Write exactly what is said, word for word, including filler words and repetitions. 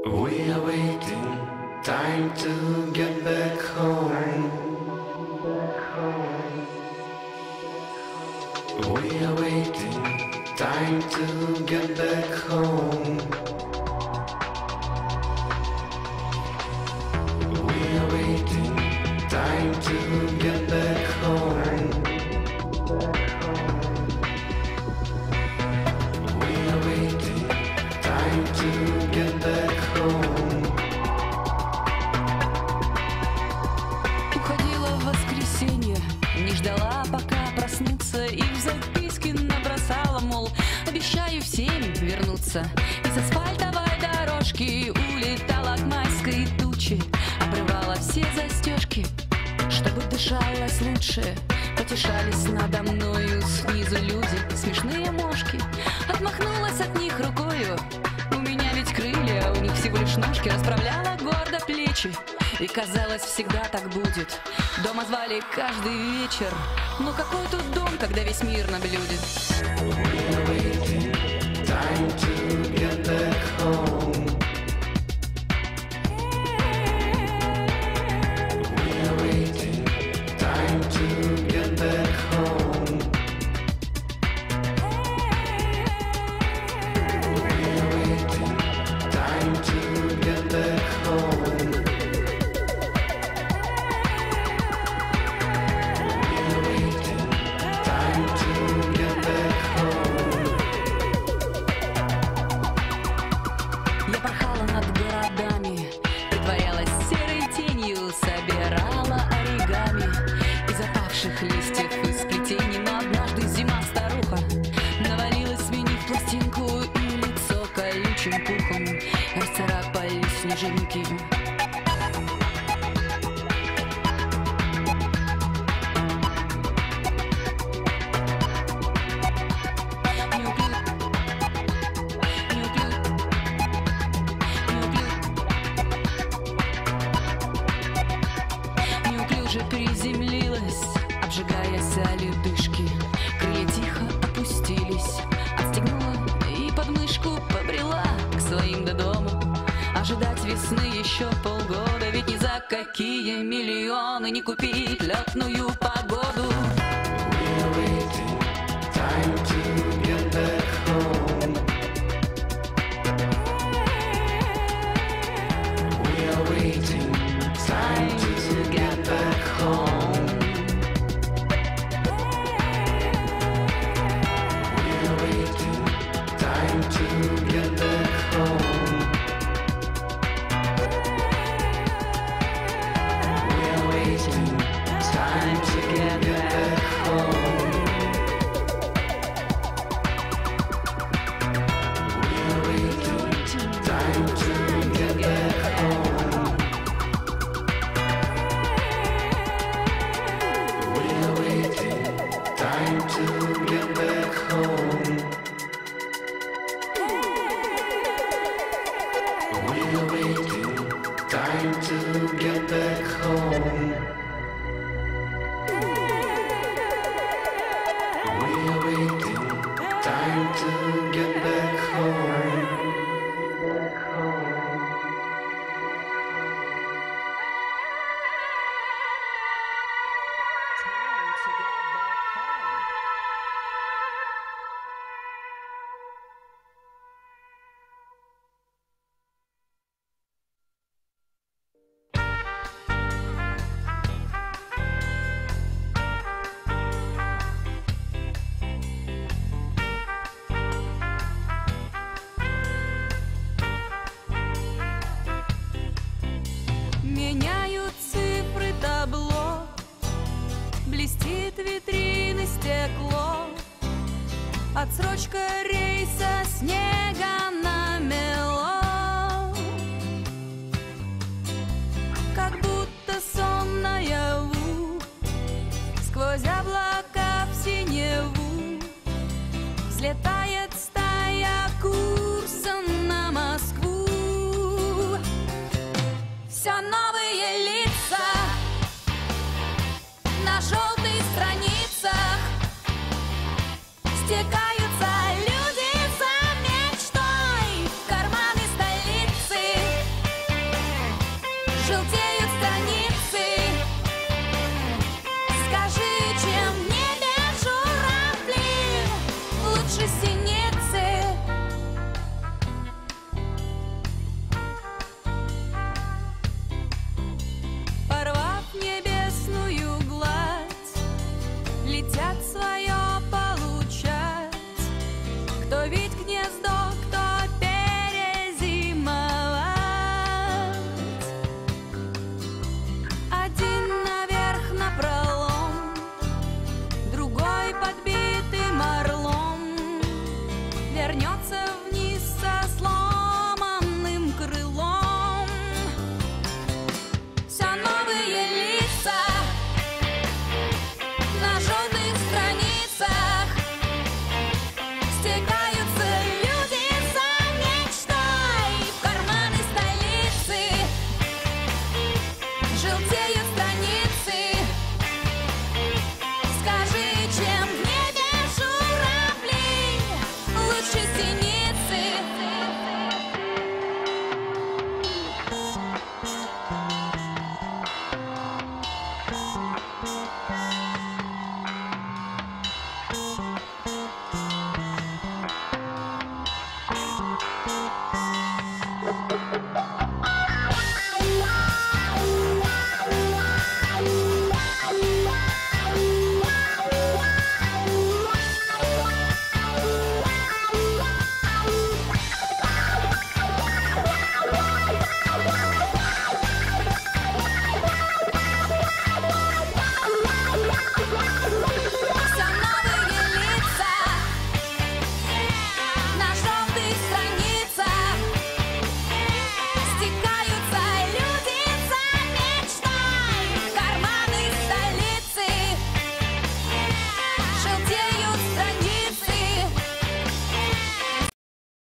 We are waiting, time to get back home. We are waiting, time to get back home. We are waiting, time to get back home. We are waiting, time to get back home. Уходила в воскресенье, не ждала, пока проснуться, и в записке набросала, мол, обещаю в семь вернуться. Из асфальтовой дорожки улетала к майской тучи, обрывала все застежки, чтобы дышалось лучше. Потешались надо мною снизу люди, смешные мошки. Отмахнулась от них рукою, у меня ведь крылья, у них всего лишь ножки. Расправляла гордо плечи, и казалось, всегда так будет. Дома звали каждый вечер, но какой тут дом, когда весь мир на блюде? Я порхала над городами, притворялась серой тенью, собирала оригами из опавших листьев и сплетений. Но однажды зима-старуха навалилась, сменив пластинку, и лицо колючим пухом расцарапались снежинки. Приземлилась, обжигаясь о ледышки. Крылья тихо опустились, отстегнула и подмышку побрела к своим до дому. Ожидать весны еще полгода, ведь ни за какие миллионы не купить летную погоду. Меняют цифры табло, блестит витрины стекло. Отсрочка рейса снега намело, как будто сон наяву, сквозь облака в синеву взлетает стая курсом на Москву. Все новые лица на желтых страницах, стекаются люди за мечтой в карманы столицы. летят свои